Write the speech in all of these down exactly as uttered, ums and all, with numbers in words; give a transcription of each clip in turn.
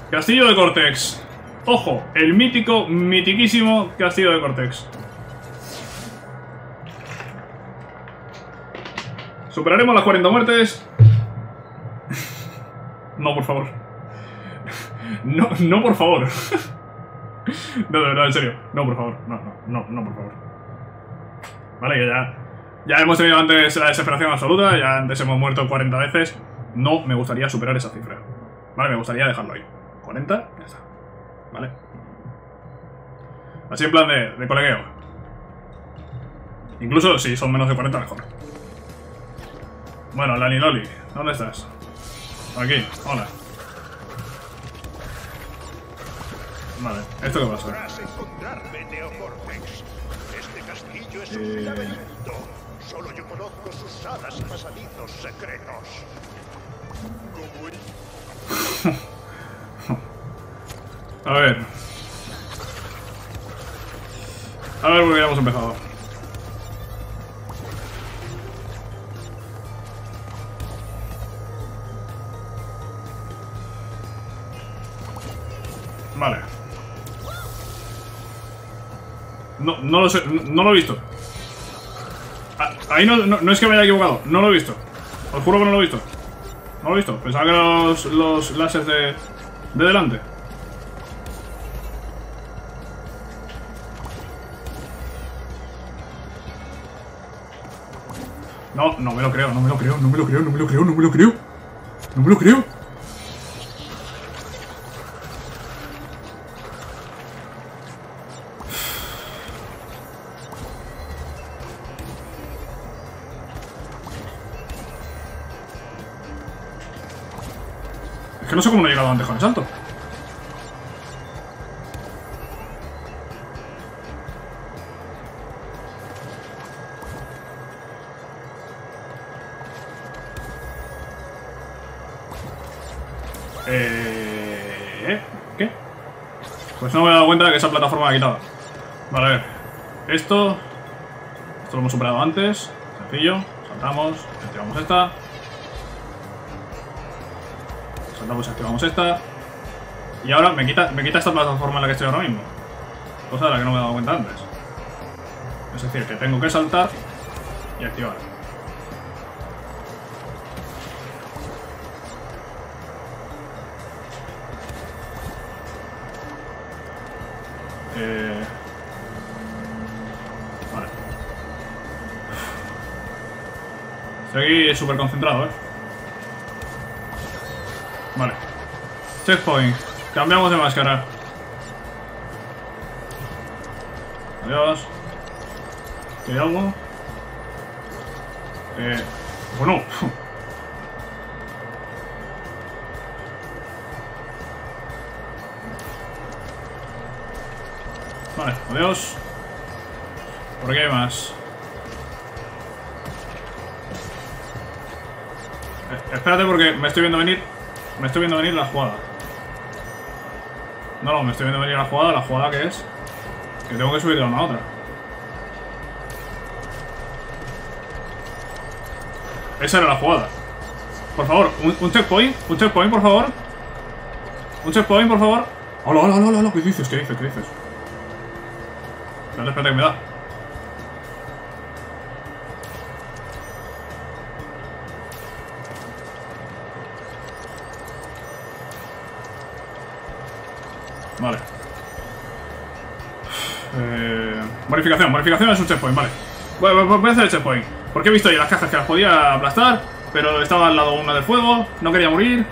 Castillo de Cortex. Ojo, el mítico, mitiquísimo Castillo de Cortex. ¿Superaremos las cuarenta muertes? No, por favor. No, no, por favor. No, de verdad, en serio. No, por favor. No, no, no, no, por favor. Vale, que ya... Ya hemos tenido antes la desesperación absoluta. Ya antes hemos muerto cuarenta veces. No me gustaría superar esa cifra. Vale, me gustaría dejarlo ahí. cuarenta, ya está. Vale. Así en plan de, de colegueo. Incluso si son menos de cuarenta, mejor. Bueno, Lani Loli, ¿dónde estás? Aquí, hola. Vale, ¿esto qué pasa? Este castillo es un laberinto. Solo yo conozco sus salas y pasadizos secretos. A ver. A ver, porque ya hemos empezado. Vale. No, no lo sé, no, no lo he visto. Ah, ahí no, no, no es que me haya equivocado, no lo he visto. Os juro que no lo he visto. No lo he visto, pensaba que los, los láseres de, de delante. No, no me lo creo, no me lo creo, no me lo creo, no me lo creo, no me lo creo. No me lo creo. Es que no sé cómo no he llegado antes con el salto. Eh... ¿Qué? Pues no me he dado cuenta de que esa plataforma la he quitado. Vale, a ver. Esto... Esto lo hemos superado antes. Sencillo. Saltamos. Activamos esta. Saltamos y activamos esta. Y ahora me quita, me quita esta plataforma en la que estoy ahora mismo. Cosa de la que no me he dado cuenta antes. Es decir, que tengo que saltar y activar. Eh... Vale. Estoy aquí súper concentrado, eh. Vale. Checkpoint. Cambiamos de máscara. Adiós. ¿Qué hay algo? Eh... Bueno. Vale, adiós. ¿Por qué hay más? Eh, espérate porque me estoy viendo venir. Me estoy viendo venir la jugada. No, no, me estoy viendo venir la jugada. La jugada que es que tengo que subir de una a otra. Esa era la jugada. Por favor, un, un checkpoint. Un checkpoint, por favor. Un checkpoint, por favor. Hola, hola, hola, hola. ¿Qué dices? ¿Qué dices? ¿Qué dices? Espérate, espérate que me da. Vale. Eh, bonificación, bonificación es un checkpoint, vale. Voy, voy, voy a hacer el checkpoint. Porque he visto ahí las cajas que las podía aplastar, pero estaba al lado una del fuego, no quería morir.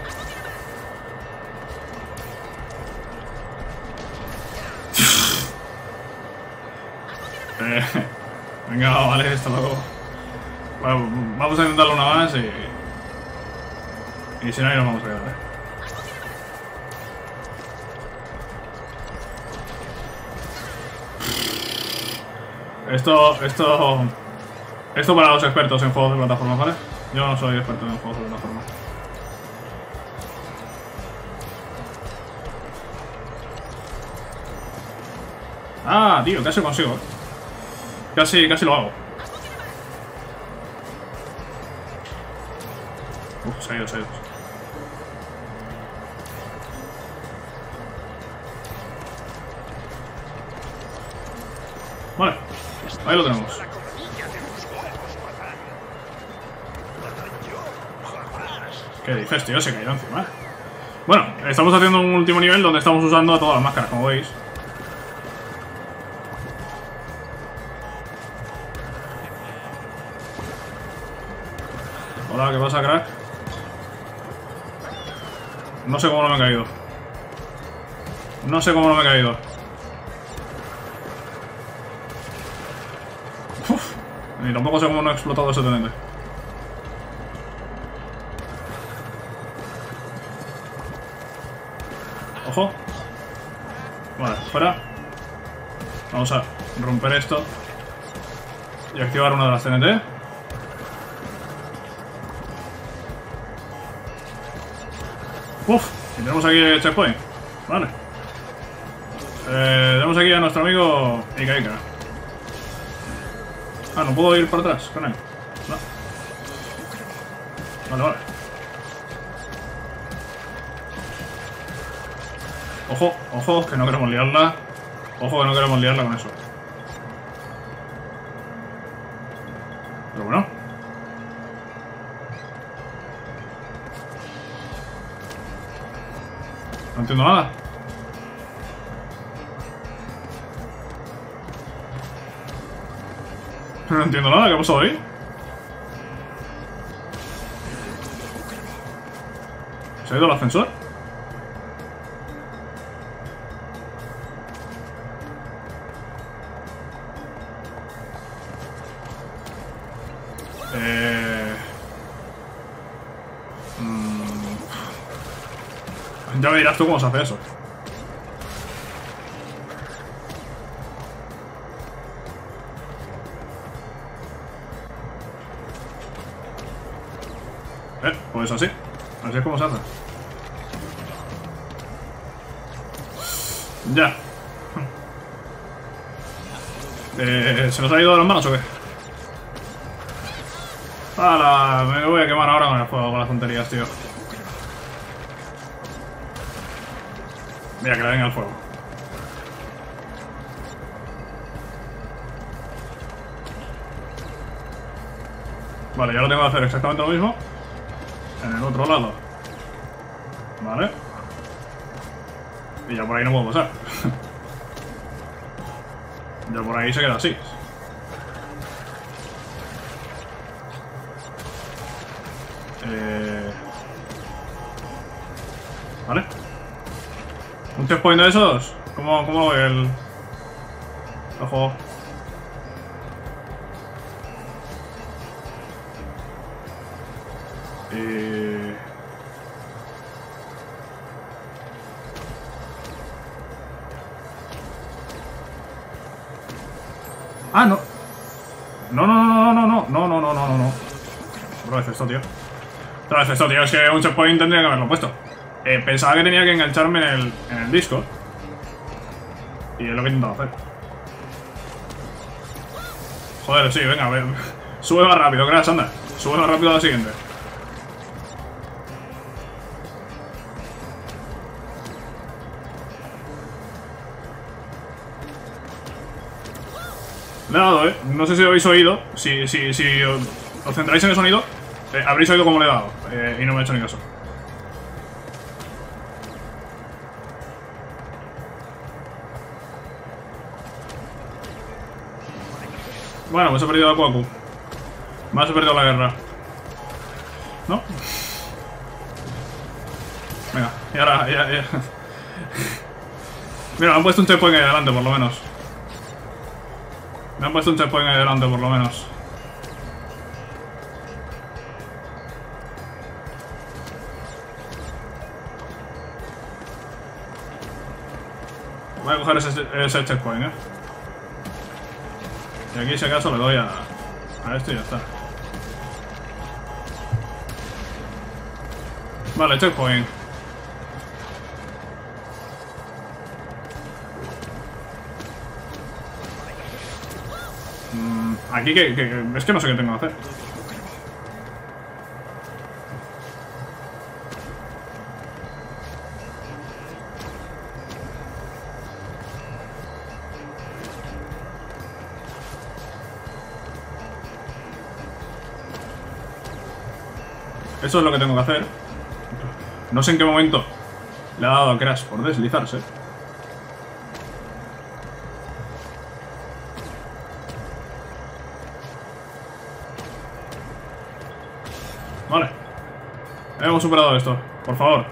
eh, venga, vale, esto luego. Bueno, vamos a intentarlo una más y... Y si no, ahí nos vamos a quedar, eh. Esto, esto... Esto para los expertos en juegos de plataforma, ¿vale? Yo no soy experto en juegos de plataforma. Ah, tío, casi consigo. Casi, casi lo hago. Uf, se ha ido, se ha ido. Vale, ahí lo tenemos. La coronilla de tus huevos, Patán. Yo jamás. ¿Qué dices, tío? Se cayó encima. Bueno, estamos haciendo un último nivel donde estamos usando a todas las máscaras, como veis. Hola, ¿qué pasa, crack? No sé cómo no me he caído. No sé cómo no me he caído. Uf, ni tampoco sé cómo no he explotado ese tenente. Ojo. Vale, fuera. Vamos a romper esto y activar una de las T N T. Uf, y tenemos aquí el checkpoint. Vale. Eh, tenemos aquí a nuestro amigo Ika Ika. Ah, no puedo ir para atrás con él. No. Vale, vale. Ojo, ojo, que no queremos liarla. Ojo, que no queremos liarla con eso. Pero bueno. No entiendo nada. No entiendo nada, ¿qué ha pasado ahí? ¿Se ha ido el ascensor? Eh... Mm... Ya me dirás tú cómo se hace eso. Eh, pues así. Así es como se hace. Ya. Eh, ¿Se nos ha ido de las manos o qué? ¡Hala! Me voy a quemar ahora con el fuego, con las tonterías, tío. Mira, que le venga el fuego. Vale, ya lo tengo que hacer exactamente lo mismo en el otro lado. Vale. Y ya por ahí no puedo pasar. Ya por ahí se queda así. Eh... Vale. ¿Un checkpoint de esos? ¿Cómo, cómo voy el...? Ojo. Eh... Ah, no. No, no, no, no, no, no, no, no, no, no, no, no. Otra vez esto, tío. Otra vez esto, tío. Es que un checkpoint tendría que haberlo puesto. Eh, pensaba que tenía que engancharme en el, en el disco. Y es lo que he intentado hacer. Joder, sí, venga, ve. Sube más rápido, Crash, anda. Sube más rápido a la siguiente. Le he dado, eh. No sé si lo habéis oído. Si, si, si os, os centráis en el sonido, eh, habréis oído cómo le he dado. Eh, y no me he hecho ni caso. Bueno, pues he perdido a Kwaku. Más he perdido la guerra. ¿No? Venga, y ahora, ya, ya. Mira, me han puesto un checkpoint ahí delante, por lo menos. Me han puesto un checkpoint ahí delante, por lo menos. Voy a coger ese, ese checkpoint, eh. Y aquí, si acaso, le doy a, a esto y ya está. Vale, checkpoint. Mm, aquí que, que... Es que no sé qué tengo que hacer. Eso es lo que tengo que hacer. No sé en qué momento le ha dado a Crash por deslizarse. Vale. Hemos superado esto. Por favor.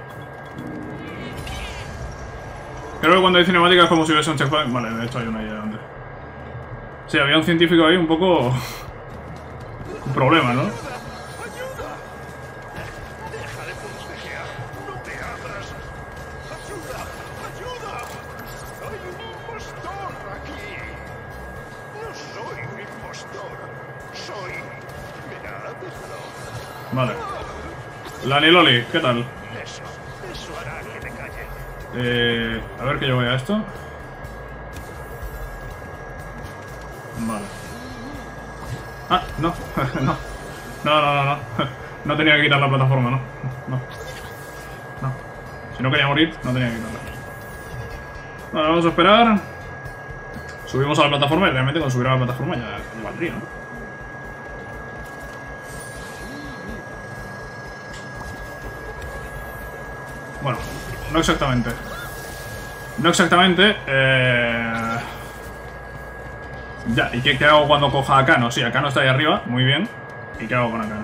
Creo que cuando hay cinemática es como si hubiese un checkpoint. Vale, de hecho hay una ahí delante. Sí, había un científico ahí un poco... un problema, ¿no? ¡Ayuda! ¡Deja de forcejear! ¡No te abras! ¡Ayuda! ¡Ayuda! ¡Hay un impostor aquí! No soy un impostor. Soy... Mira, déjalo. Vale. Lani Loli, ¿qué tal? Eso, eso hará que me calle. Eh, a ver que yo voy a esto. Vale. Ah, no, no. No, no, no, no. No tenía que quitar la plataforma, no. No. No. Si no quería morir, no tenía que quitarla. Vale, vamos a esperar. Subimos a la plataforma y realmente con subir a la plataforma ya, ya valdría, ¿no? Bueno, no exactamente. No exactamente. Eh... Ya, ¿y qué, qué hago cuando coja a Akano? Sí, Akano está ahí arriba, muy bien. ¿Y qué hago con Akano?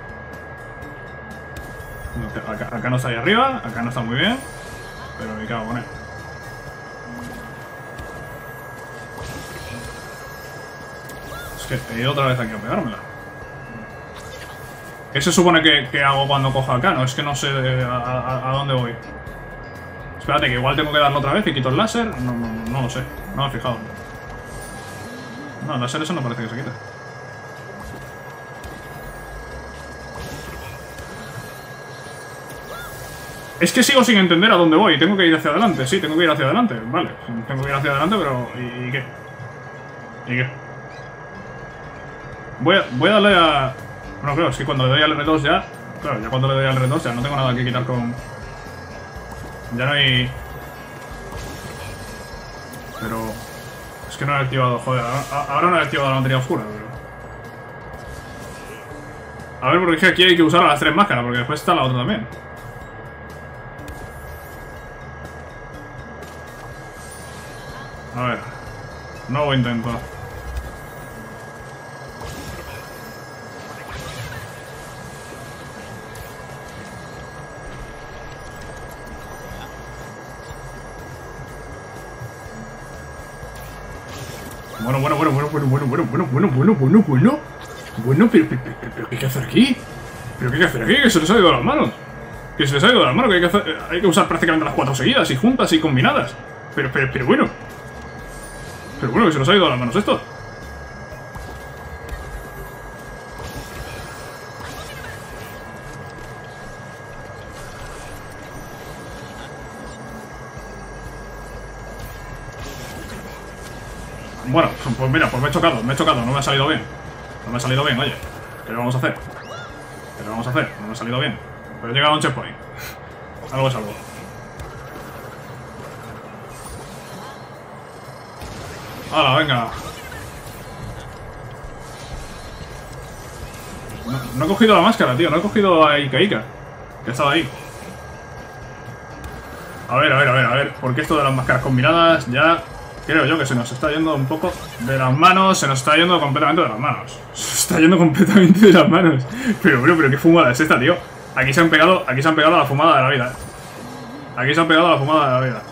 No, Akano está ahí arriba, Akano está muy bien. Pero ¿y qué hago con él? Es que he ido otra vez aquí a pegármela. ¿Qué se supone que, que hago cuando coja a Akano? Es que no sé a, a, a dónde voy. Espérate, que igual tengo que darlo otra vez y quito el láser. No, no, no, no lo sé, no me he fijado. No, el láser eso no parece que se quite. Es que sigo sin entender a dónde voy. Tengo que ir hacia adelante, sí, tengo que ir hacia adelante. Vale, tengo que ir hacia adelante, pero... ¿Y, y qué? ¿Y qué? Voy a, voy a darle a... Bueno, claro, es que cuando le doy al R dos ya... Claro, ya cuando le doy al R dos ya no tengo nada que quitar con... Ya no hay... Pero... Es que no he activado, joder, ahora no he activado la materia oscura, pero... A ver, porque es que aquí hay que usar a las tres máscaras, porque después está la otra también. A ver... Nuevo intento. Bueno, bueno, bueno, bueno, bueno, bueno, bueno, bueno, bueno, bueno, bueno, bueno. Bueno, pero, pero, pero, pero, ¿qué hay que hacer aquí? ¿Pero qué hay que hacer aquí? Que se les ha ido de las manos. Que se les ha ido de las manos, que hay que hacer, hay que usar prácticamente las cuatro seguidas y juntas y combinadas. Pero, pero, pero bueno. Pero bueno, que se nos ha ido de las manos esto. Bueno, pues mira, pues me he chocado, me he chocado, no me ha salido bien. No me ha salido bien, oye. ¿Qué le vamos a hacer? ¿Qué le vamos a hacer? No me ha salido bien. Pero he llegado a un checkpoint. Algo es algo. ¡Hala, venga! No, no he cogido la máscara, tío. No he cogido a Ika Ika, que estaba ahí. A ver, a ver, a ver, a ver. Porque esto de las máscaras combinadas ya... Creo yo que se nos está yendo un poco de las manos. Se nos está yendo completamente de las manos. Se está yendo completamente de las manos. Pero, pero, pero qué fumada es esta, tío. Aquí se han pegado, aquí se han pegado a la fumada de la vida. Aquí se han pegado a la fumada de la vida.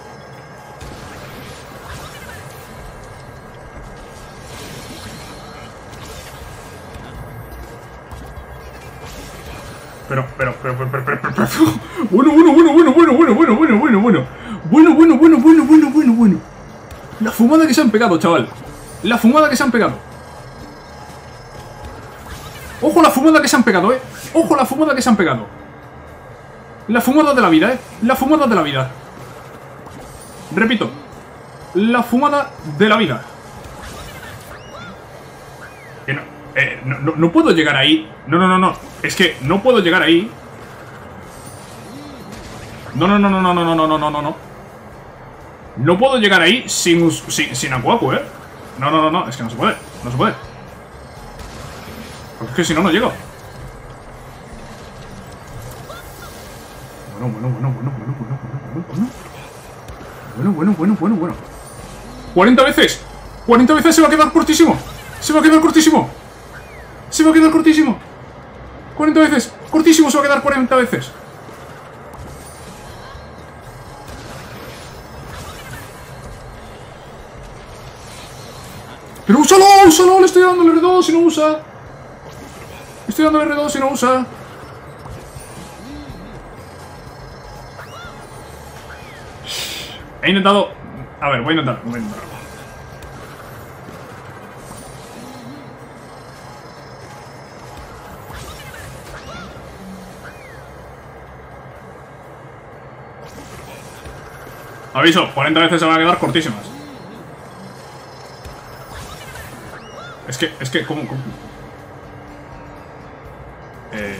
Pero, pero, pero, pero, pero, pero, pero, pero. Bueno, bueno, bueno, bueno, bueno, bueno, bueno, bueno, bueno, bueno. Bueno, bueno, bueno, bueno, bueno, bueno, bueno. La fumada que se han pegado, chaval. La fumada que se han pegado. Ojo la fumada que se han pegado, eh. Ojo la fumada que se han pegado. La fumada de la vida, eh. La fumada de la vida. Repito. La fumada de la vida. Que no, eh, no, no, no puedo llegar ahí. No, no, no, no. Es que no puedo llegar ahí. No, no, no, no, no, no, no, no, no, no, no. No puedo llegar ahí sin, sin, sin Aku Aku, ¿eh? No, no, no, no, es que no se puede, no se puede. Porque es que si no, no llego. Bueno, bueno, bueno, bueno, bueno, bueno, bueno, bueno. Bueno, bueno, bueno, bueno, bueno. ¡cuarenta veces! ¡cuarenta veces! ¡Se va a quedar cortísimo! ¡Se va a quedar cortísimo! ¡Se va a quedar cortísimo! ¡cuarenta veces! ¡Cortísimo! ¡Se va a quedar cuarenta veces! ¡Pero úsalo! ¡Úsalo! ¡Le estoy dando el R dos y no usa! ¡Le estoy dando el R dos y no usa! He intentado... A ver, voy a intentar. Voy a intentar. Aviso, cuarenta veces se van a quedar cortísimas. Es que, es que, ¿cómo? cómo? Eh...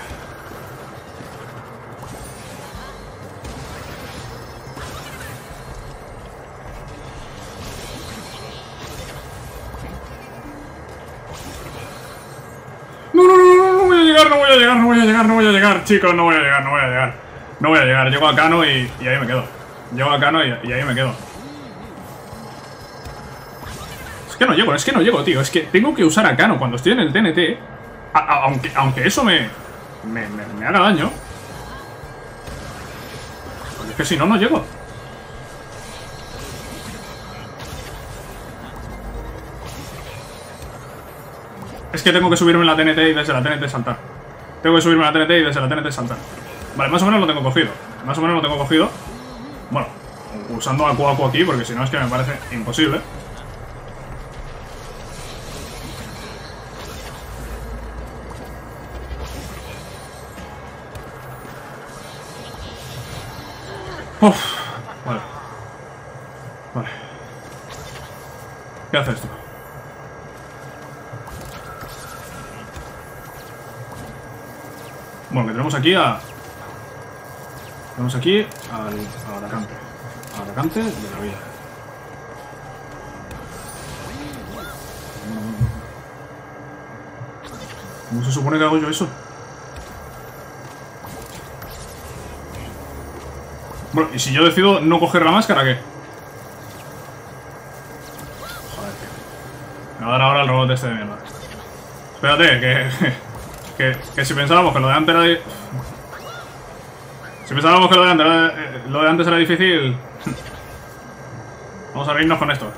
No, no, no, no, no voy a llegar, no voy a llegar, no voy a llegar, no voy a llegar, chicos, no voy a llegar, no voy a llegar. No voy a llegar, llego a Kano y, y ahí me quedo. Llego a Kano y, y ahí me quedo. Es que no llego, es que no llego, tío. Es que tengo que usar a Kano cuando estoy en el T N T. A, a, aunque, aunque eso me me, me me haga daño. Porque es que si no, no llego. Es que tengo que subirme la T N T y desde la T N T saltar. Tengo que subirme la T N T y desde la T N T saltar. Vale, más o menos lo tengo cogido. Más o menos lo tengo cogido. Bueno, usando a Kuaku aquí, porque si no es que me parece imposible. Uf, vale. Vale. ¿Qué hace esto? Bueno, que tenemos aquí a... Tenemos aquí al, al atacante. Al atacante de la vida. ¿Cómo se supone que hago yo eso? Bueno, y si yo decido no coger la máscara, ¿qué? Joder, tío. Me va a dar ahora el robot este de mierda. Espérate, que... Que, que si pensábamos que lo de antes era... Si pensábamos que lo de antes era, lo de antes era difícil... Vamos a reírnos con esto.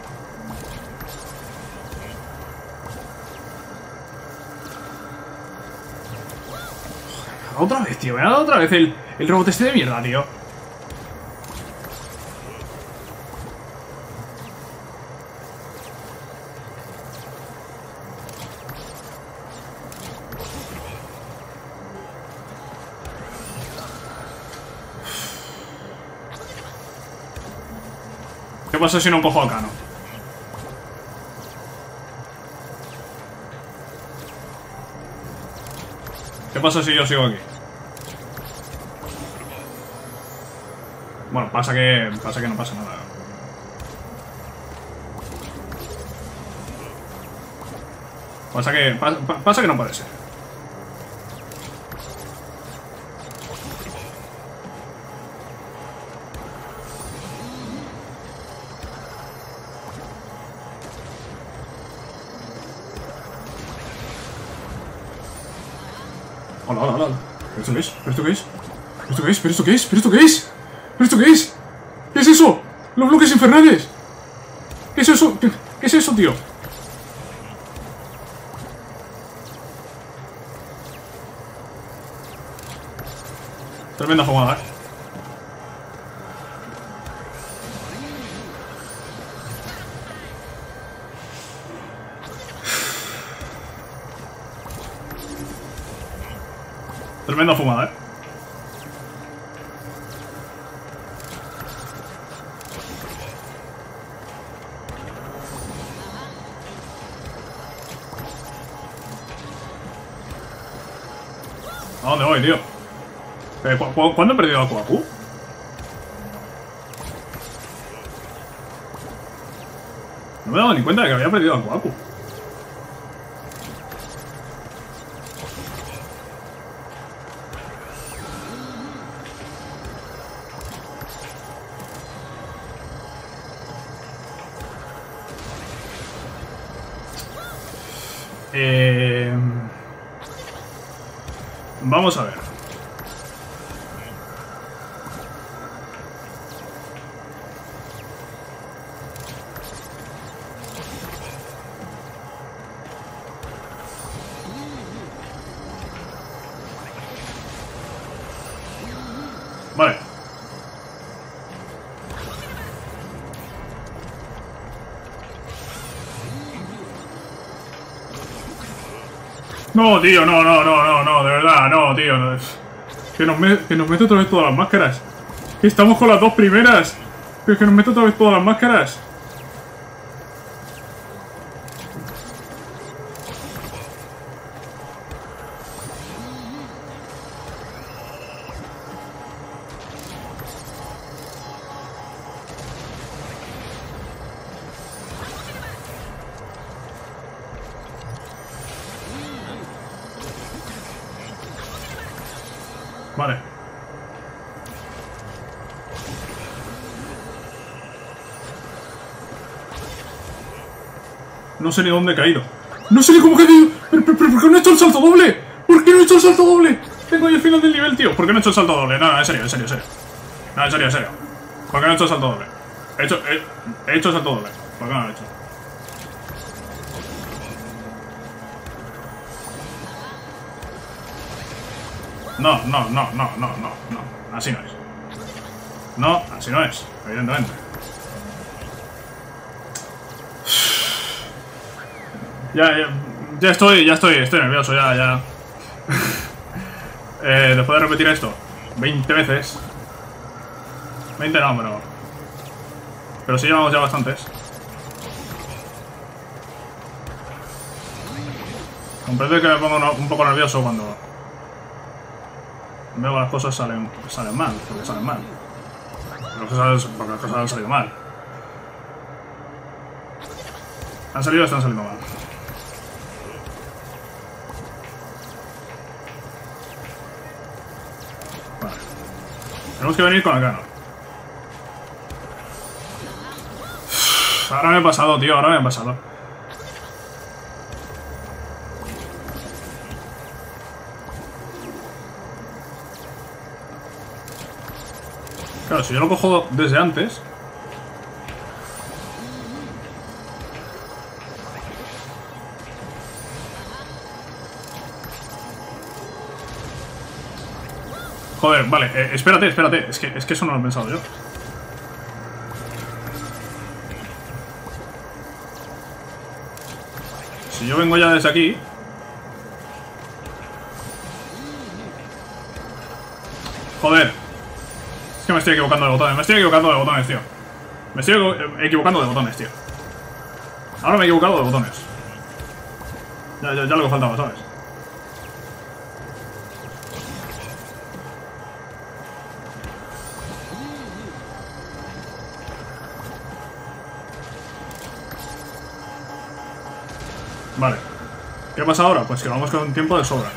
Otra vez, tío. Me ha dado otra vez el, el robot este de mierda, tío. ¿Qué pasa si no cojo a Kano? ¿Qué pasa si yo sigo aquí? Bueno, pasa que... Pasa que no pasa nada. Pasa que... Pasa, pasa que no puede ser. Hola, hola, hola. ¿Pero esto qué es? ¿Pero esto qué es? ¿Pero esto qué es? ¿Pero esto qué es? ¿Pero esto qué es? ¿Pero esto qué es? ¿Qué es eso? ¡Los bloques infernales! ¿Qué es eso? ¿Qué, qué es eso, tío? Tremenda jugada, ¿eh? Tremenda fumada, ¿eh? ¿A dónde voy, tío? ¿Cu cu ¿Cuándo he perdido a Kuaku? No me he dado ni cuenta de que había perdido a Kuaku. Eh... Vamos a ver. Vale. No, tío, no, no, no, no, no, de verdad, no, tío. No. Que, nos me, que nos mete otra vez todas las máscaras. Que estamos con las dos primeras. Pero que nos mete otra vez todas las máscaras. Vale. No sé ni dónde he caído. No sé ni cómo he caído. ¿Pero, pero, pero por qué no he hecho el salto doble? ¿Por qué no he hecho el salto doble? Tengo ahí el final del nivel, tío. ¿Por qué no he hecho el salto doble? No, no, en serio, en serio, en serio. No, en serio, en serio. ¿Por qué no he hecho el salto doble? He hecho, he, he hecho el salto doble. ¿Por qué no lo he hecho? No, no, no, no, no, no, no. Así no es. No, así no es, evidentemente. Ya, ya, ya estoy, ya estoy, estoy nervioso, ya, ya. eh, después de repetir esto veinte veces. veinte no, pero... Pero sí llevamos ya bastantes. Comprendo que me pongo no, un poco nervioso cuando... Veo que las cosas salen, salen mal, porque salen mal. Porque las, cosas, porque las cosas han salido mal. ¿Han salido o están saliendo mal? Vale. Tenemos que venir con el cano. Ahora me he pasado, tío, ahora me he pasado. Claro, si yo lo cojo desde antes... Joder, vale, eh, espérate, espérate. Es que, es que eso no lo he pensado yo. Si yo vengo ya desde aquí... Joder. Es que me estoy equivocando de botones, me estoy equivocando de botones, tío. Me estoy equivocando de botones, tío. Ahora me he equivocado de botones. Ya, ya, ya lo que faltaba, ¿sabes? Vale. ¿Qué pasa ahora? Pues que vamos con un tiempo de sobra.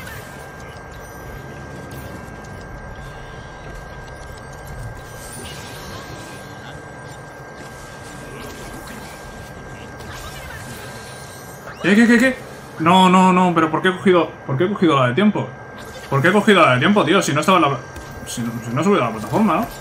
¿Qué, qué, qué, qué? No, no, no, pero ¿por qué he cogido, ¿por qué he cogido la de tiempo? ¿Por qué he cogido la de tiempo, tío? Si no estaba en la... Si no, si no he subido a la plataforma, ¿no?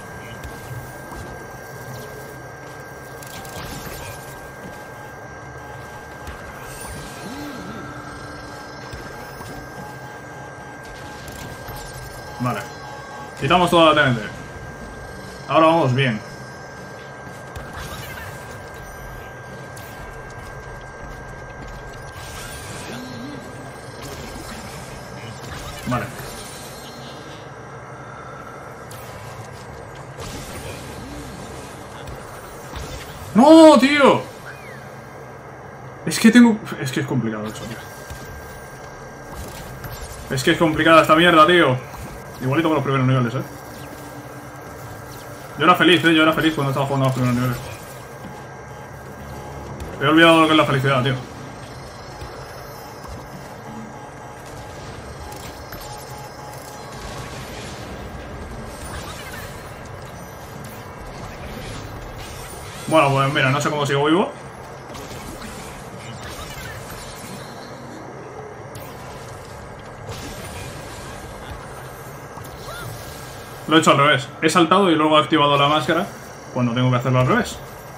Vale. Quitamos toda la T N T. Ahora vamos bien. Vale. ¡No, tío! Es que tengo... Es que es complicado eso, tío. Es que es complicada esta mierda, tío. Igualito con los primeros niveles, eh. Yo era feliz, eh. Yo era feliz cuando estaba jugando a los primeros niveles. He olvidado lo que es la felicidad, tío. Bueno, pues mira, no sé cómo sigo vivo. Lo he hecho al revés. He saltado y luego he activado la máscara cuando tengo que hacerlo al revés.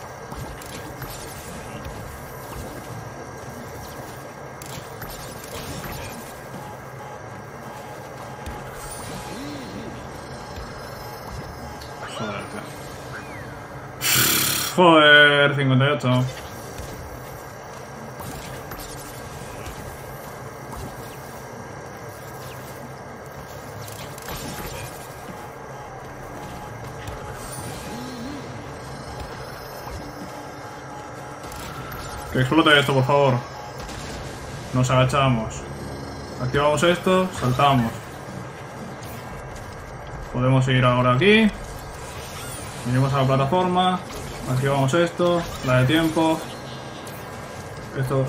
Joder, tío. Joder, cincuenta y ocho. Que explote esto, por favor. Nos agachamos. Activamos esto, saltamos. Podemos ir ahora aquí. Venimos a la plataforma. Activamos esto, la de tiempo. Esto.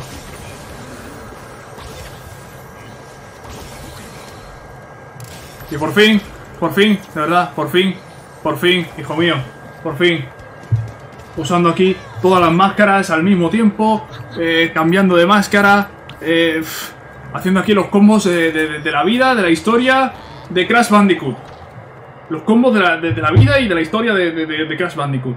Y por fin, por fin, de verdad, por fin, por fin, hijo mío, por fin. Usando aquí todas las máscaras al mismo tiempo, eh, cambiando de máscara, eh, haciendo aquí los combos de, de, de la vida, de la historia de Crash Bandicoot. Los combos de la, de, de la vida y de la historia de, de, de Crash Bandicoot.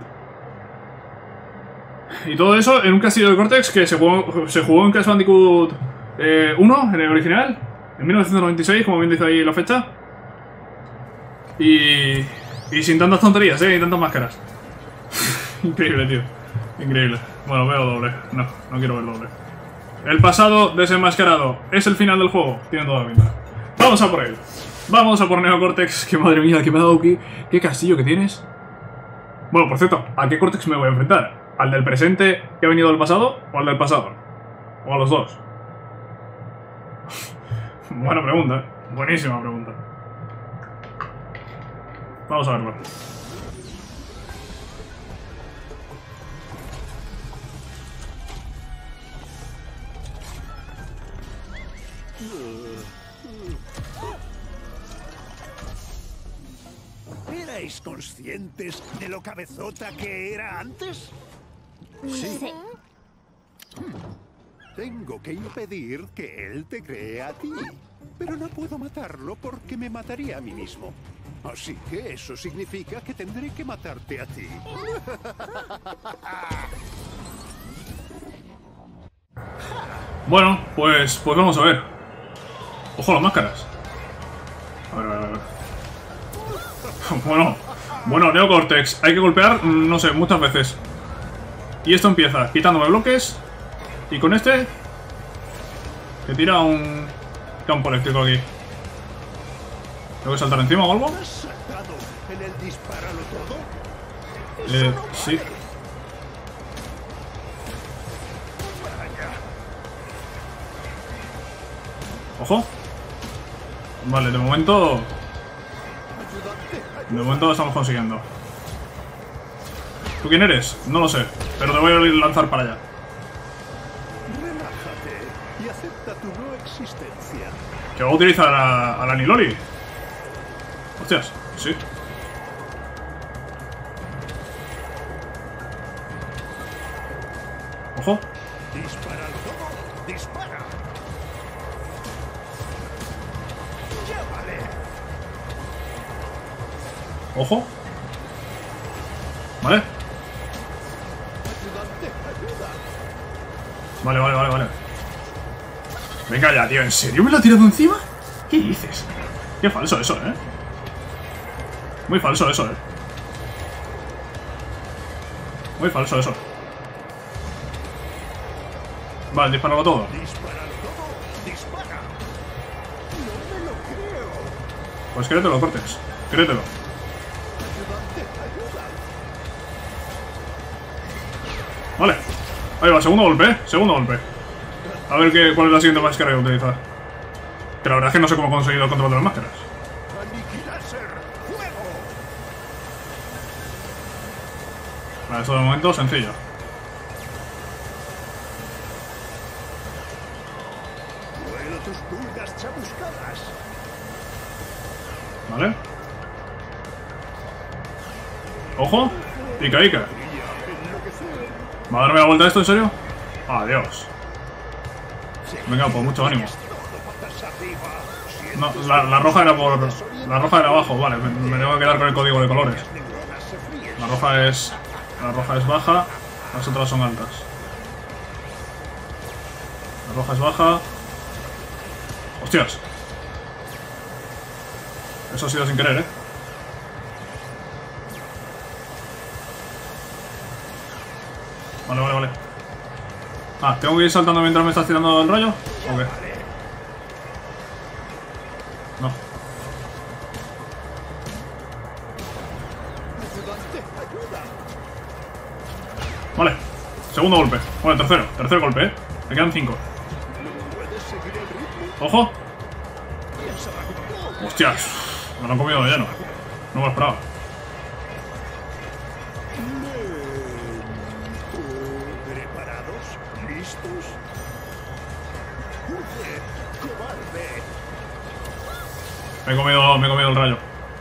Y todo eso en un castillo de Cortex que se jugó, se jugó en Crash Bandicoot eh, uno, en el original, en mil novecientos noventa y seis, como bien dice ahí la fecha. Y, y sin tantas tonterías, eh, y tantas máscaras. Increíble, tío. Increíble. Bueno, veo doble. No, no quiero ver doble. El pasado desenmascarado. ¿Es el final del juego? Tiene toda la pinta. Vamos a por él. Vamos a por Neo Cortex. Que madre mía, que me ha dado aquí. ¿Qué castillo que tienes? Bueno, por cierto, ¿a qué Cortex me voy a enfrentar? ¿Al del presente que ha venido del pasado? ¿O al del pasado? ¿O a los dos? Buena pregunta, ¿eh? Buenísima pregunta. Vamos a verlo. ¿Erais conscientes de lo cabezota que era antes? Sí. Tengo que impedir que él te cree a ti. Pero no puedo matarlo porque me mataría a mí mismo. Así que eso significa que tendré que matarte a ti. Bueno, pues, pues vamos a ver. Ojo las máscaras. A ver, a ver, a ver. Bueno, bueno, Neo Cortex. Hay que golpear, no sé, muchas veces. Y esto empieza quitándome bloques. Y con este que tira un campo eléctrico aquí. ¿Tengo que saltar encima o algo? ¿Has saltado en el dispáralo todo? Eh, sí. Ojo. Vale, de momento... De momento lo estamos consiguiendo. ¿Tú quién eres? No lo sé, pero te voy a lanzar para allá. Relájate y acepta tu no existencia. Que va a utilizar a, a la Niloli. Hostias, sí. Ojo. Dispáralo todo. Dispara. Llámale. Ojo. Vale. Ayudante, ayuda. Vale, vale, vale, vale. Venga ya, tío. ¿En serio me lo ha tirado encima? ¿Qué dices? Qué falso eso, ¿eh? Muy falso eso, ¿eh? Muy falso eso. Vale, disparalo todo. Dispáralo todo. Dispara. No me lo creo. Pues créetelo, Cortex. Créetelo. Ayudante, ayuda. Vale. Ahí va, segundo golpe, ¿eh? Segundo golpe. A ver qué, cuál es la siguiente máscara que voy a utilizar. Que la verdad es que no sé cómo he conseguido el control de las máscaras. Aniquiláser. Fuego. Vale, esto de momento sencillo. Vuelo tus pulgas chamuscadas. Vale. Ojo. Ica, Ica. ¿Va a darme la vuelta a esto, en serio? Adiós. Venga, pues mucho ánimo. No, la, la roja era por... La roja era abajo, vale. Me, me tengo que quedar con el código de colores. La roja es... La roja es baja. Las otras son altas. La roja es baja. ¡Hostias! Eso ha sido sin querer, ¿eh? Vale, vale, vale. Ah, ¿tengo que ir saltando mientras me estás tirando el rayo? ¿O qué? No. Vale. Segundo golpe. Bueno, tercero. Tercer golpe, ¿eh? Me quedan cinco. ¡Ojo! ¡Hostias! Me lo han comido de lleno. No me lo esperaba. ¿Preparados? ¿Listos? ¡Cobarde! Me he comido, me he comido el rayo.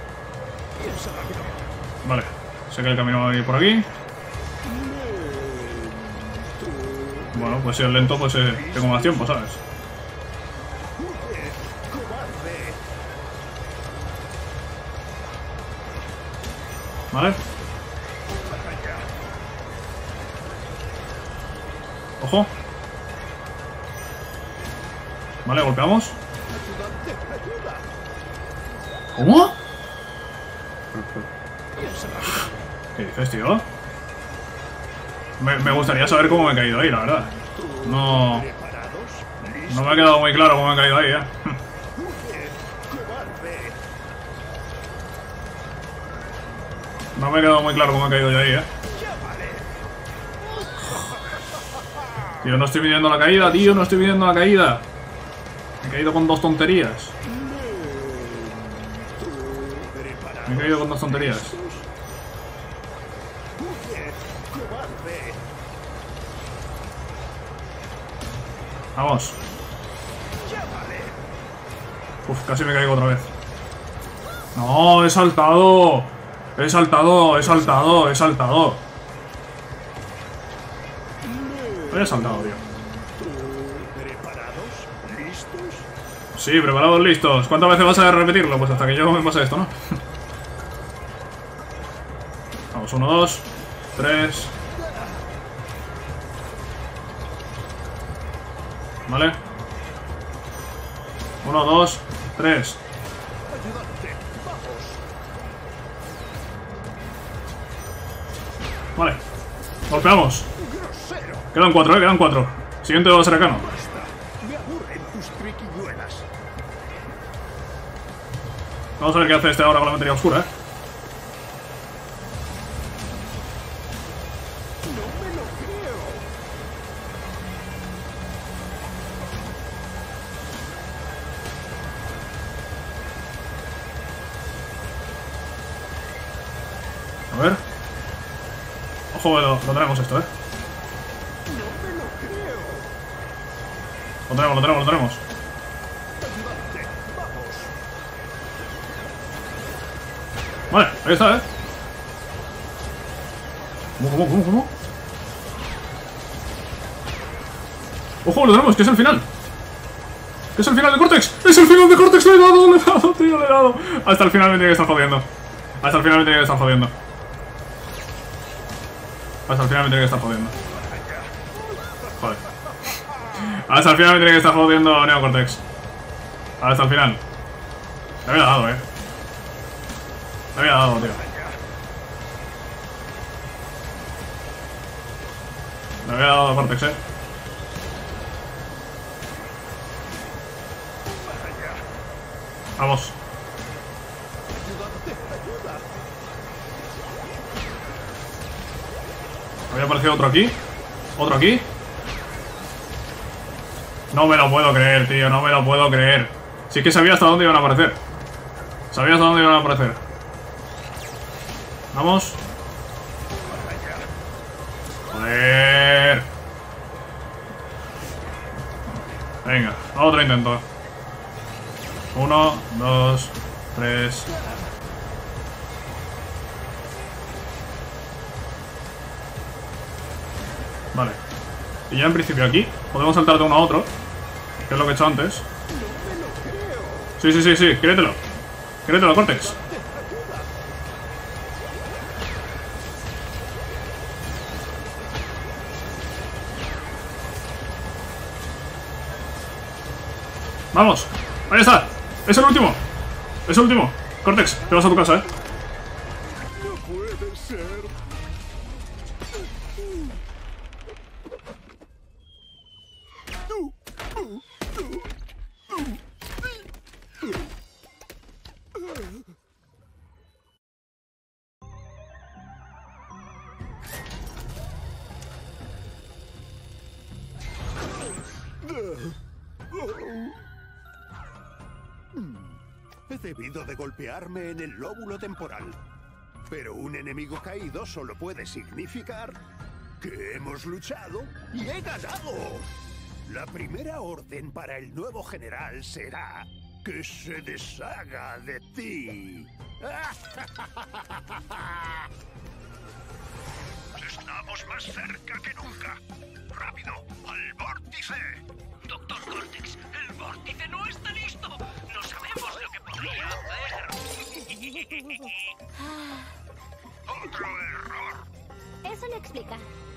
Vale. Sé que el camino va a ir por aquí. Bueno, pues si es lento, pues eh, tengo más tiempo, ¿sabes? Vale. Ojo. Vale, golpeamos. ¿Cómo? ¿Qué dices, tío? Me, me gustaría saber cómo me he caído ahí, la verdad. No... No me ha quedado muy claro cómo me he caído ahí, eh. No me ha quedado muy claro cómo he caído yo ahí, eh. Tío, no estoy midiendo la caída, tío, no estoy midiendo la caída. Me he caído con dos tonterías. Me he caído con dos tonterías. Vamos. Uf, casi me caigo otra vez. No, he saltado. He saltado, he saltado, he saltado. He saltado, tío. Sí, preparados, listos. ¿Cuántas veces vas a repetirlo? Pues hasta que yo me pase esto, ¿no? Vamos, uno, dos, tres. Vale. Uno, dos, tres. Vale. Golpeamos. Quedan cuatro, eh, quedan cuatro. Siguiente va a ser Akano. Vamos a ver qué hace este ahora con la materia oscura, eh. A ver. Ojo, lo, lo tenemos esto, eh. Lo tenemos, lo tenemos, lo tenemos. Vale, ahí está, eh. ¿Cómo, cómo, cómo, cómo? Ojo, lo tenemos, que es el final. Que es el final de Cortex. Es el final de Cortex, le he dado, le he dado, tío, le he dado. Hasta el final me tiene que estar jodiendo. Hasta el final me tiene que estar jodiendo. Hasta el final me tiene que estar jodiendo. Joder. Hasta el final me tiene que estar jodiendo Neo Cortex. Hasta el final. Le había dado, eh. Le había dado, tío. Le había dado a Cortex, eh. Vamos. Había aparecido otro aquí. Otro aquí. No me lo puedo creer, tío. No me lo puedo creer. Si es que sabía hasta dónde iban a aparecer. Sabía hasta dónde iban a aparecer. Vamos. Joder. Venga, otro intento. Uno, dos, tres. Vale. Y ya en principio aquí podemos saltar de uno a otro, que es lo que he hecho antes. Sí, sí, sí, sí, créetelo. Créetelo, Cortex. Vamos, ahí está. Es el último. Es el último. Cortex, te vas a tu casa, eh. No puede ser. He debido de golpearme en el lóbulo temporal. Pero un enemigo caído solo puede significar que hemos luchado y he ganado. La primera orden para el nuevo general será que se deshaga de ti. Estamos más cerca que nunca. ¡Rápido! ¡Al vórtice! Doctor Cortex, el vórtice no está listo. No sabemos lo que podría hacer. ¡Otro error! Eso lo explica.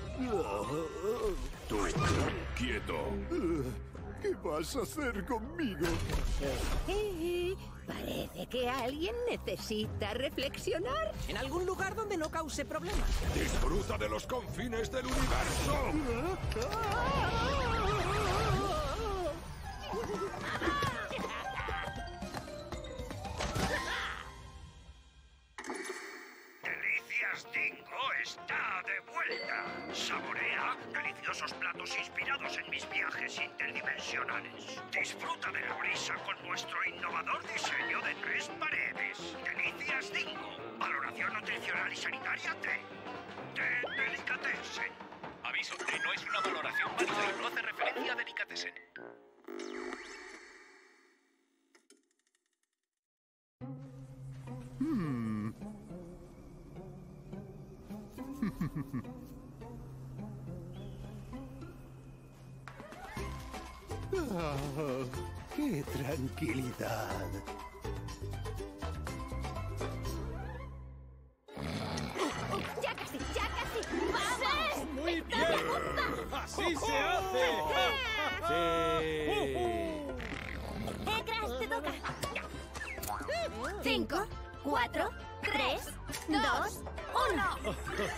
Tú quieto. ¿Qué vas a hacer conmigo? Eh, parece que alguien necesita reflexionar. En algún lugar donde no cause problemas. Disfruta de los confines del universo. Delicias Dingo está de vuelta. Saborea deliciosos platos inspirados en mis viajes interdimensionales. Disfruta de la brisa con nuestro innovador diseño de tres paredes. Delicias Dingo. Valoración nutricional y sanitaria T. De Delicatessen. Aviso, que no es una valoración válida y no hace referencia a Delicatessen. Oh, ¡qué tranquilidad! ¡Ya casi, ya casi! ¡Vamos! ¡Muy bien! ¡Así se hace! ¡Sí! ¡Eh, Crash, te toca! Cinco, cuatro, tres, dos, uno.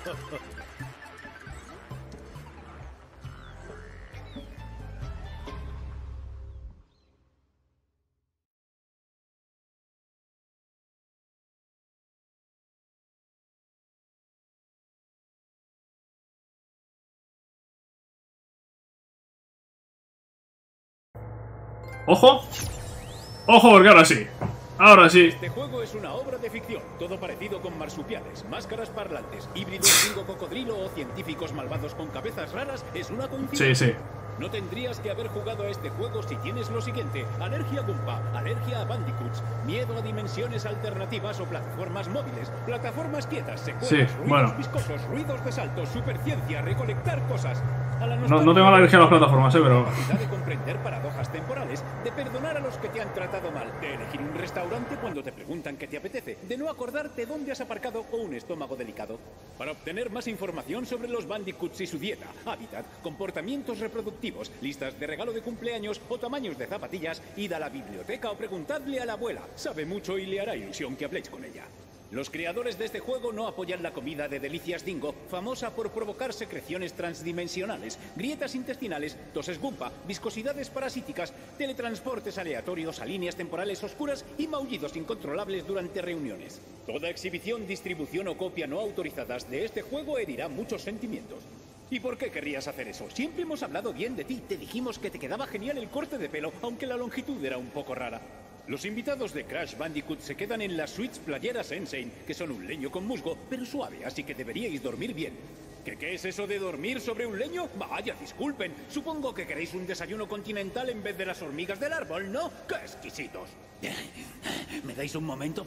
¡Ojo! ¡Ojo, porque ahora sí! Ahora sí. Este juego es una obra de ficción, todo parecido con marsupiales, máscaras parlantes, híbridos dingo cocodrilo o científicos malvados con cabezas raras es una coincidencia. Sí, sí. No tendrías que haber jugado a este juego si tienes lo siguiente: alergia a Goomba, alergia a Bandicoots, miedo a dimensiones alternativas o plataformas móviles, plataformas quietas, secuelas, Sí, ruidos bueno. viscosos, ruidos de saltos, superciencia, recolectar cosas. A la No, no tengo la alergia a las plataformas, eh, pero... capacidad de comprender paradojas temporales, de perdonar a los que te han tratado mal, de elegir un restaurante cuando te preguntan qué te apetece, de no acordarte dónde has aparcado o un estómago delicado. Para obtener más información sobre los Bandicoots y su dieta, hábitat, comportamientos reproductivos, listas de regalo de cumpleaños o tamaños de zapatillas, id a la biblioteca o preguntadle a la abuela. Sabe mucho y le hará ilusión que habléis con ella. Los creadores de este juego no apoyan la comida de Delicias Dingo, famosa por provocar secreciones transdimensionales, grietas intestinales, toses Goomba, viscosidades parasíticas, teletransportes aleatorios a líneas temporales oscuras y maullidos incontrolables durante reuniones. Toda exhibición, distribución o copia no autorizadas de este juego herirá muchos sentimientos. ¿Y por qué querrías hacer eso? Siempre hemos hablado bien de ti. Te dijimos que te quedaba genial el corte de pelo, aunque la longitud era un poco rara. Los invitados de Crash Bandicoot se quedan en las suites playeras Insane, que son un leño con musgo, pero suave, así que deberíais dormir bien. ¿Qué, qué es eso de dormir sobre un leño? Vaya, disculpen. Supongo que queréis un desayuno continental en vez de las hormigas del árbol, ¿no? ¡Qué exquisitos! ¿Me dais un momento?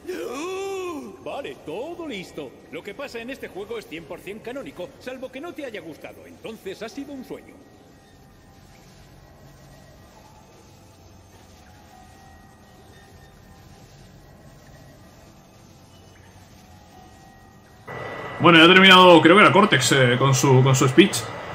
Vale, todo listo. Lo que pasa en este juego es cien por cien canónico, salvo que no te haya gustado. Entonces ha sido un sueño. Bueno, ya he terminado, creo que era Cortex eh, con, su, con su speech.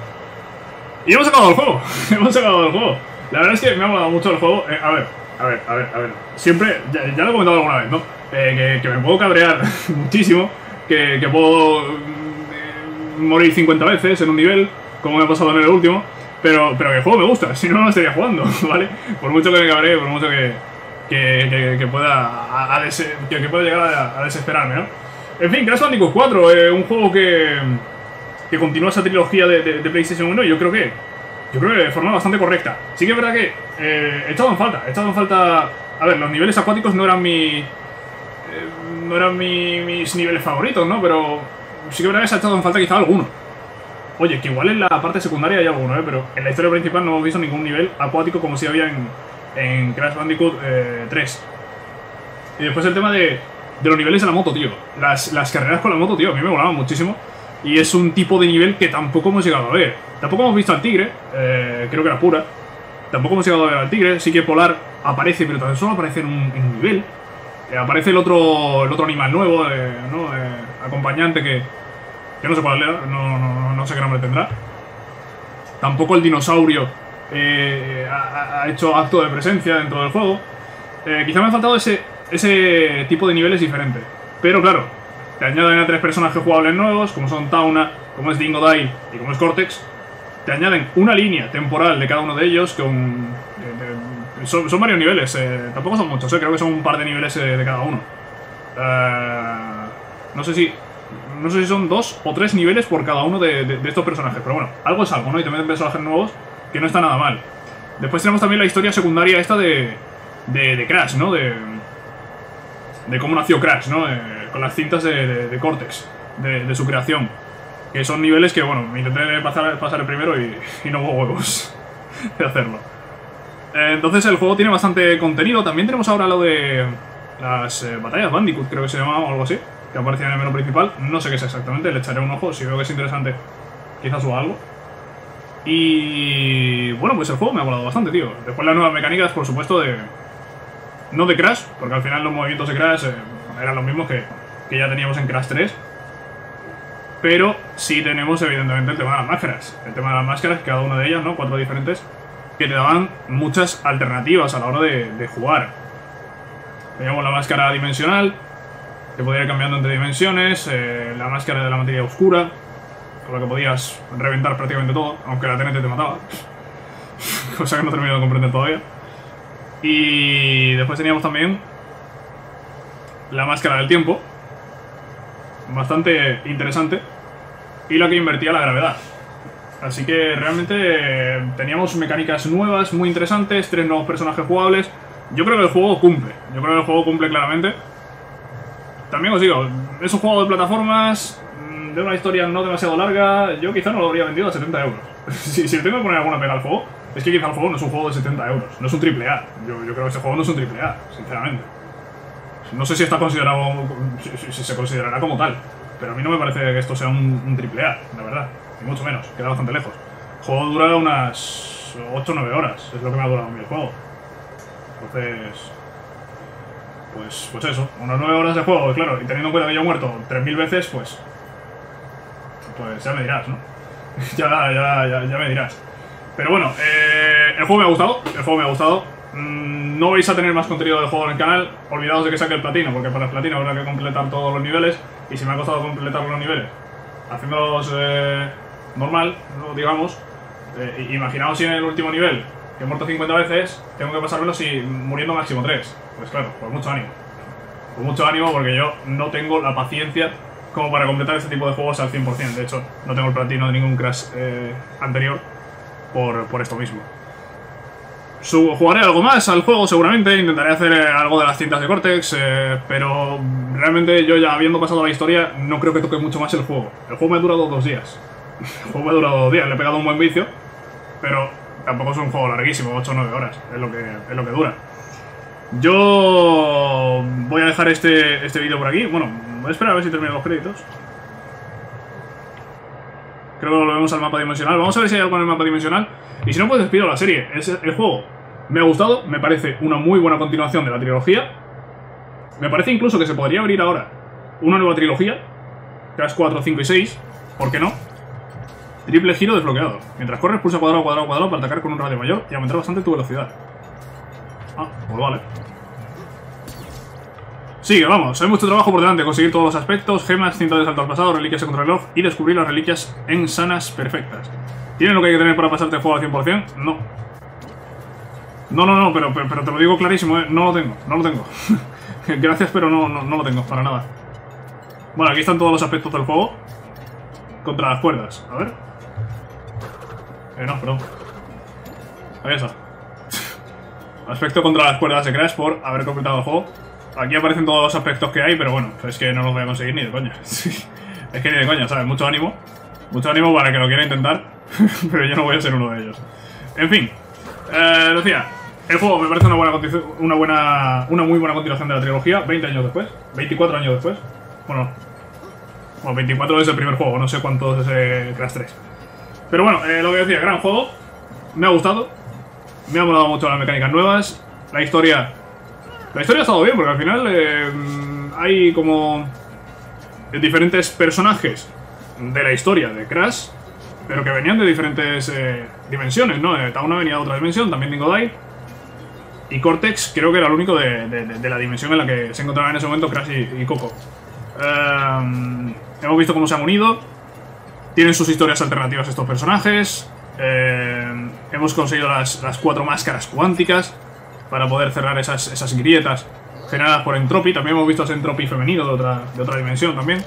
Y hemos acabado el juego. Hemos acabado el juego. La verdad es que me ha molado mucho el juego. Eh, a ver, a ver, a ver, a ver. Siempre, ya, ya lo he comentado alguna vez, ¿no? Eh, que, que me puedo cabrear muchísimo. Que, que puedo eh, morir cincuenta veces en un nivel, como me ha pasado en el último. Pero, pero que el juego me gusta, si no, no estaría jugando, ¿vale? Por mucho que me cabree, por mucho que, que, que, que pueda, a, a des, que, que pueda llegar a, a desesperarme, ¿no? En fin, Crash Bandicoot cuatro, eh, un juego que, que continúa esa trilogía de, de, de PlayStation uno y yo creo que yo creo que de forma bastante correcta. Sí que es verdad que eh, he echado en falta, he echado en falta... A ver, los niveles acuáticos no eran mi... Eh, no eran mi, mis niveles favoritos, ¿no? Pero sí que es verdad que se ha echado en falta quizá alguno. Oye, que igual en la parte secundaria hay alguno, ¿eh? Pero en la historia principal no hemos visto ningún nivel acuático como si había en, en Crash Bandicoot eh, tres. Y después el tema de... De los niveles de la moto, tío. Las, las carreras con la moto, tío, a mí me molaban muchísimo. Y es un tipo de nivel que tampoco hemos llegado a ver. Tampoco hemos visto al tigre, eh, creo que era pura. Tampoco hemos llegado a ver al tigre. Sí que Polar aparece, pero tan solo aparece en un, en un nivel. Eh, aparece el otro el otro animal nuevo, eh, ¿no? Eh, acompañante que, que no sé cuál era, no, no, no sé qué nombre tendrá. Tampoco el dinosaurio eh, ha, ha hecho acto de presencia dentro del juego. Eh, quizá me ha faltado ese... Ese tipo de niveles diferente. Pero claro, te añaden a tres personajes jugables nuevos, como son Tauna, como es Dingodile y como es Cortex. Te añaden una línea temporal de cada uno de ellos con... De, de, son, son varios niveles, eh, tampoco son muchos, eh, creo que son un par de niveles eh, de cada uno. Uh, no sé si... No sé si son dos o tres niveles por cada uno de, de, de estos personajes. Pero bueno, algo es algo, ¿no? Y te meten personajes nuevos que no está nada mal. Después tenemos también la historia secundaria esta de... De, de Crash, ¿no? De... De cómo nació Crash, ¿no? Eh, con las cintas de, de, de Cortex, de, de su creación. Que son niveles que, bueno, me intenté pasar, pasar el primero y, y no hubo huevos de hacerlo. Eh, entonces el juego tiene bastante contenido. También tenemos ahora lo de las eh, batallas Bandicoot, creo que se llamaba o algo así, que aparecía en el menú principal. No sé qué es exactamente, le echaré un ojo. Si veo que es interesante, quizás suba algo. Y bueno, pues el juego me ha molado bastante, tío. Después las nuevas mecánicas, por supuesto, de... No de Crash, porque al final los movimientos de Crash eh, eran los mismos que, que ya teníamos en Crash tres. Pero sí tenemos evidentemente el tema de las máscaras. El tema de las máscaras, cada una de ellas, ¿no? Cuatro diferentes, que te daban muchas alternativas a la hora de, de jugar. Teníamos la máscara dimensional, que podía ir cambiando entre dimensiones, eh, la máscara de la materia oscura, con la que podías reventar prácticamente todo, aunque la T N T te mataba. Cosa que no he terminado de comprender todavía. Y después teníamos también la máscara del tiempo, bastante interesante, y la que invertía la gravedad. Así que realmente teníamos mecánicas nuevas, muy interesantes, tres nuevos personajes jugables. Yo creo que el juego cumple, yo creo que el juego cumple claramente. También os digo, es un juego de plataformas, de una historia no demasiado larga. Yo quizá no lo habría vendido a setenta euros. si, si le tengo que poner alguna pega al juego, es que quizá el juego no es un juego de setenta euros, no es un triple A. Yo, yo creo que este juego no es un triple A, sinceramente. No sé si está considerado, si, si se considerará como tal, pero a mí no me parece que esto sea un, un triple A, la verdad, ni mucho menos, queda bastante lejos. El juego dura unas ocho o nueve horas, es lo que me ha durado a mí el juego. Entonces, pues, pues eso, unas nueve horas de juego, claro, y teniendo en cuenta que yo he muerto tres mil veces, pues, pues ya me dirás, ¿no? ya, ya, ya, ya me dirás. Pero bueno, eh, el juego me ha gustado, el juego me ha gustado. Mm, no vais a tener más contenido del juego en el canal. Olvidaos de que saque el platino, porque para el platino habrá que completar todos los niveles. Y si me ha costado completar los niveles haciéndolos eh, normal, ¿no? Digamos, eh, imaginaos si en el último nivel, que he muerto cincuenta veces, tengo que pasármelos y muriendo máximo tres. Pues claro, pues mucho ánimo. Pues mucho ánimo, porque yo no tengo la paciencia como para completar este tipo de juegos al cien por cien. De hecho, no tengo el platino de ningún Crash eh, anterior por, por esto mismo. Sub Jugaré algo más al juego seguramente, intentaré hacer eh, algo de las cintas de Cortex, eh, pero realmente yo ya habiendo pasado la historia no creo que toque mucho más el juego. El juego me ha durado dos días. El juego me ha durado dos días, le he pegado un buen vicio, pero tampoco es un juego larguísimo, ocho o nueve horas, es lo que, es lo que dura. Yo voy a dejar este, este vídeo por aquí. Bueno, voy a esperar a ver si termino los créditos. Creo que volvemos al mapa dimensional. Vamos a ver si hay algo en el mapa dimensional. Y si no, pues despido la serie. Es el juego me ha gustado, me parece una muy buena continuación de la trilogía. Me parece incluso que se podría abrir ahora una nueva trilogía. Crash cuatro, cinco y seis. ¿Por qué no? Triple giro desbloqueado. Mientras corres, pulsa cuadrado, cuadrado, cuadrado para atacar con un radio mayor y aumentar bastante tu velocidad. Ah, pues vale. Sigue, vamos. Hay mucho trabajo por delante. Conseguir todos los aspectos, gemas, cinta de salto al pasado, reliquias de contrarreloj y descubrir las reliquias en sanas perfectas. ¿Tienes lo que hay que tener para pasarte el juego al cien por cien? No. No, no, no, pero, pero, pero te lo digo clarísimo, ¿eh? No lo tengo, no lo tengo. Gracias, pero no, no, no lo tengo, para nada. Bueno, aquí están todos los aspectos del juego. Contra las cuerdas, a ver. Eh, no, perdón. Ahí está. Aspecto contra las cuerdas de Crash por haber completado el juego. Aquí aparecen todos los aspectos que hay, pero bueno, es que no los voy a conseguir ni de coña. Es que ni de coña, ¿sabes? Mucho ánimo. Mucho ánimo para que lo quiera intentar. Pero yo no voy a ser uno de ellos. En fin. Eh, decía, el juego me parece una buena, una buena, una muy buena continuación de la trilogía. veinte años después. veinticuatro años después. Bueno, bueno veinticuatro es el primer juego. No sé cuántos es eh, Crash tres. Pero bueno, eh, lo que decía, gran juego. Me ha gustado. Me ha molado mucho las mecánicas nuevas. La historia... La historia ha estado bien, porque al final eh, hay como diferentes personajes de la historia de Crash, pero que venían de diferentes eh, dimensiones, ¿no? Eh, Tauna venía de otra dimensión, también Dingodile. Y Cortex creo que era el único de, de, de la dimensión en la que se encontraban en ese momento Crash y, y Coco. Eh, hemos visto cómo se han unido. Tienen sus historias alternativas estos personajes. Eh, hemos conseguido las, las cuatro máscaras cuánticas para poder cerrar esas, esas grietas generadas por Entropy. También hemos visto ese Entropy femenino de otra, de otra dimensión también.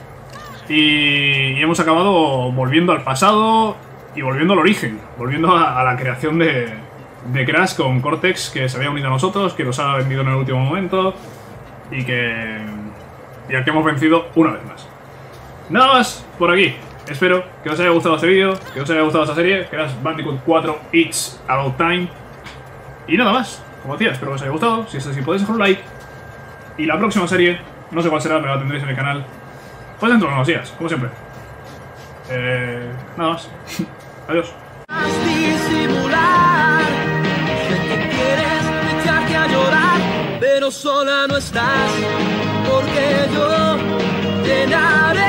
Y, y hemos acabado volviendo al pasado y volviendo al origen. Volviendo a, a la creación de, de Crash con Cortex, que se había unido a nosotros, que nos ha vendido en el último momento y que... y al que hemos vencido una vez más. Nada más por aquí. Espero que os haya gustado este vídeo, que os haya gustado esta serie, Crash Bandicoot cuatro It's About Time. Y nada más. Como decía, espero que os haya gustado. Si es así, podéis dejar un like. Y la próxima serie, no sé cuál será, pero la tendréis en el canal pues dentro de unos días, como siempre. Eh, nada más. Adiós. Disimular, sé que quieres echarte a llorar, pero sola no estás, porque yo llenaré